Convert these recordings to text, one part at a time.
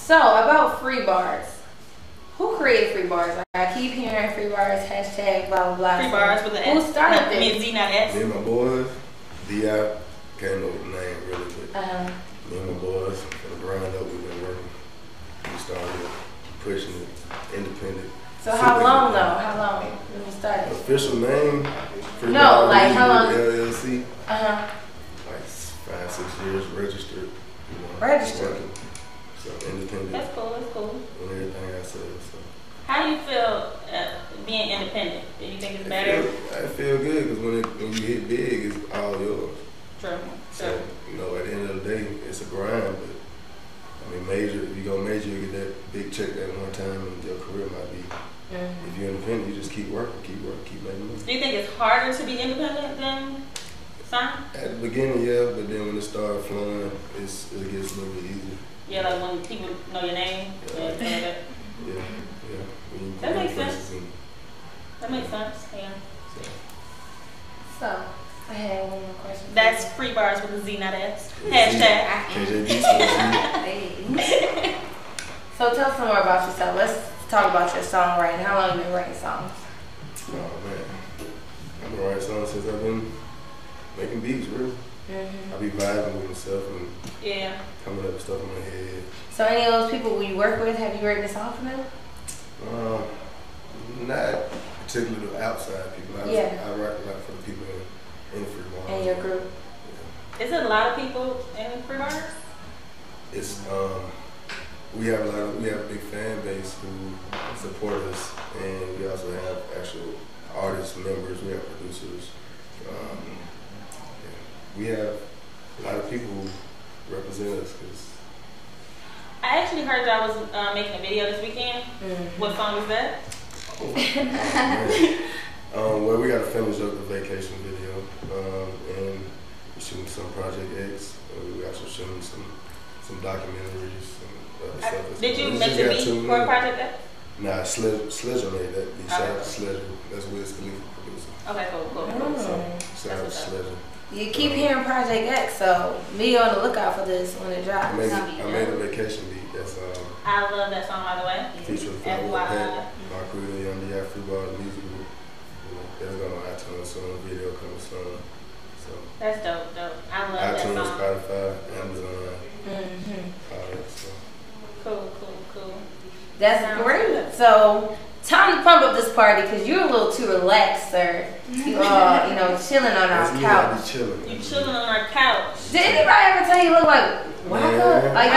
So about free bars. Who created free bars? Like, I keep hearing free bars, hashtag blah blah blah. Free bars with the Who S. started this? Me and Z, not S. Me and my boys, D.I. came up with the name really, but me and my boys, from the ground up, we've been working. We started pushing it independent. So how long though? How long when you started? Official name? Free No, Bar like Music how long? LLC. Uh-huh. Like 5-6 years registered. You know, Registered. working. So independent. That's cool. That's cool. And everything I said. So. How do you feel being independent? Do you think it's better? I feel good because when you hit big, it's all yours. True. So, you know, at the end of the day, it's a grind, but I mean, major, if you go major, you get that big check that one time and your career might be. If you're independent, you just keep working, keep making money. Do you think it's harder to be independent than sign? At the beginning, yeah, but then when it started flowing, it gets a little bit easier. Yeah, like when people know your name. Yeah. Yeah. Yeah. That makes sense. That makes sense, yeah. So, I had one more question. That's free bars with a Z, not S. Hashtag. KJB. So tell us some more about yourself. Let's talk about your songwriting. How long have you been writing songs? Oh man, I've been writing songs since I've been making beats, really. I be vibing with myself and coming up with stuff in my head. So any of those people you work with, have you written a song for them? Not particularly the outside people. I write a lot for the people in the free bar. In your group? Yeah. Is it a lot of people in free bars? It's we have a big fan base who support us, and we also have actual artist members. We have producers. We have a lot of people who represent us. I actually heard y'all was making a video this weekend. What song was that? Well, we got to finish up the vacation video, and we're shooting some Project X. We're also shooting some documentaries and other stuff. Did you make the beat for Project X? Nah, Sledger made that beat. Shout out to Sledger. That's Wiz Khalifa producer. Okay, cool. Shout out to Sledger. You keep hearing Project X, so be on the lookout for this when it drops. I made a vacation beat. That's I love that song, by the way. Featuring Flatwood Pat, Marquita, Young D.I. Free Bar, the music group. That's going on iTunes soon, video coming soon. So that's dope. I love iTunes, that song. Spotify, Amazon, all that stuff. Cool. That's great. So time to pump up this party because you're a little too relaxed, sir. You are, chilling on our couch. You chilling on our couch. Did anybody ever tell you look like Waka? Like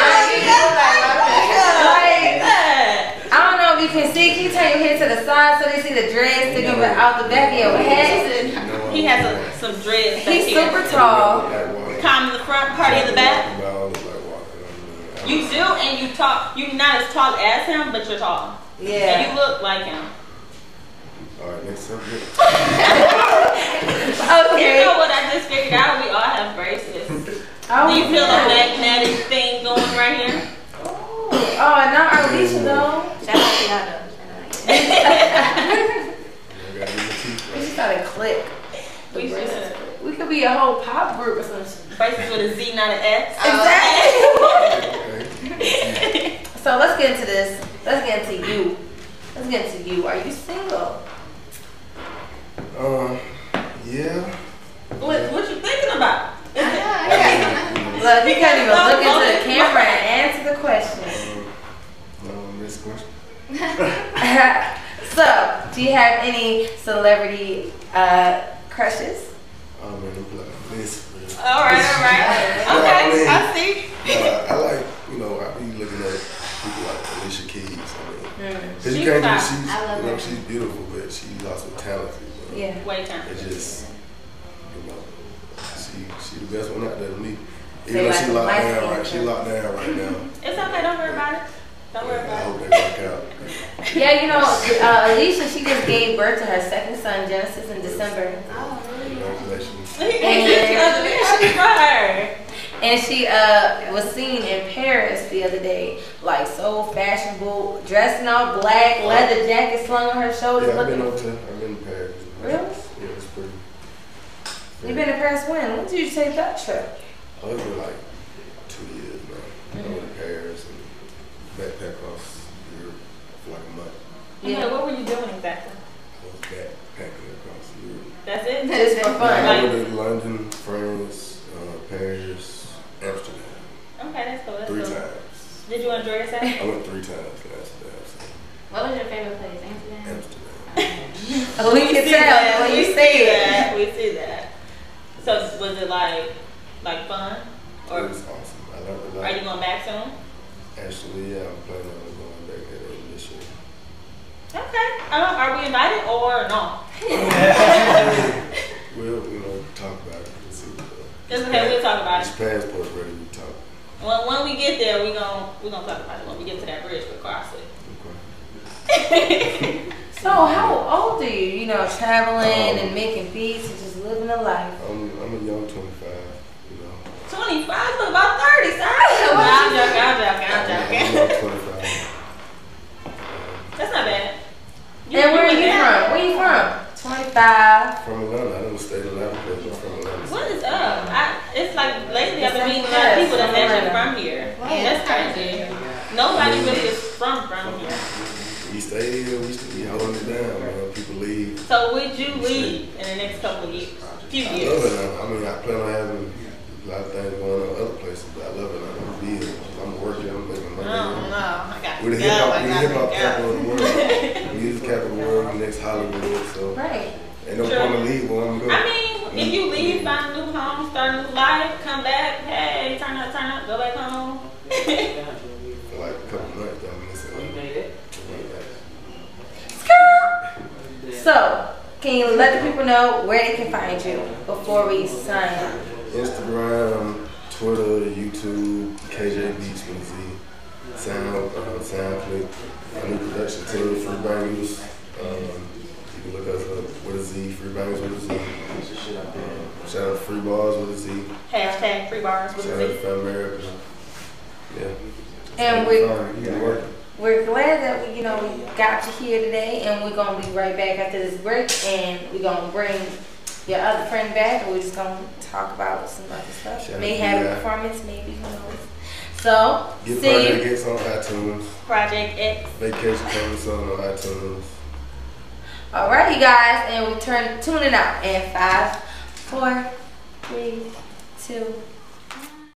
I don't know if you can see. Can you turn your head to the side so they see the dreads sticking out the back of your head? He has some dreads. He's super tall. Calm in the front, party in the back. You do, and you talk. You're not as tall as him, but you're tall. Yeah. And you look like him. Alright, next subject. Okay. You know what I just figured out? We all have braces. Do you feel a magnetic thing going right here? Oh, and not our Alicia though. Shout out to y'all though. We just gotta click. We should. We could be a whole pop group or something. Braces with a Z, not an S. Exactly. So let's get into this. Let's get into you. Are you single? Yeah. What you thinking about? Look, he can't even look into the camera and answer the question. Next question. So, do you have any celebrity crushes? Oh man, I'm like this. All right. Okay, I see. I like, I be looking at people like Alicia Keys. Cause you can't she's beautiful, but she's also talented. Yeah. Way talented. It's just, she the best one out there to me. Even though she locked down right now. It's okay, don't worry about it. Don't worry I about hope it. they work out. Yeah, Alicia, she just gave birth to her second son, Genesis, in December. Oh, really? Congratulations. And she was seen in Paris the other day, like so fashionable, dressed in all black, leather jacket slung on her shoulders. Yeah, I've been in Paris. Really? Yeah, it's pretty. You've been to Paris when? When did you take that trip? Oh, it's been like 2 years now. I went to Paris and for fun. I went to London, France, Paris, Amsterdam. Okay, that's cool. That's 3 cool. times. Did you enjoy yourself? I went 3 times to Amsterdam. What was your favorite place? Amsterdam? Amsterdam. Oh, we can tell when you say it. We see that. So was it like fun? Or It was awesome. I learned a lot. are you going back soon? Actually, yeah, I'm planning on going back at the end of this year. Okay. Are we invited or no? We'll, talk about it and see. It's okay. We'll talk about This it. passport ready to talk. When we get there, we gonna talk about it when we get to that bridge for CrossFit. Okay. So, how old are you? You know, traveling and making beats and just living a life. I'm a young 25, 25 to about 30, son. I'm joking. I'm young 25. That's not bad. And where are you from? Where you from? 25. From Atlanta. I didn't stay in Atlanta, but I'm from Atlanta. What is up? It's like lately I've been meeting a lot of people that's actually from here. That's crazy. Nobody really is from here. We stay here, we holding it down, man. People leave. So would you leave in the next couple of years? Few I love years? Atlanta. I mean, I plan on having a lot of things going on other places, but I love Atlanta. I'm be here. I'm working, I'm making money. I got We're the hip hop capital of the world. Music capital of the world, next Hollywood. So Right. ain't no Sure. point in leave where I'm going. I mean, if you leave, find a new home, start a new life, come back, hey, turn up, go back home. For like a couple months, I'm missing. So, can you let the people know where they can find you before we sign out? Instagram, Twitter, YouTube, KJ Beats with a Z. SoundClick, my new production team, Free Bangers. You can look us up with a Z, Free Bangers with a Z. Shout out to Free Bars with a Z. Hashtag free bars with Shout a out to Z. Fat America. Yeah. And we're we're glad that we got you here today, and we're gonna be right back after this break, and we're gonna bring your other friend back, and we're just gonna talk about some other stuff. Shout May out have to a you. performance, maybe, who knows. So, Get see you. Project X on iTunes. Project X. Vacation coming soon on iTunes. All right, you guning out in 5, 4, 3, 2.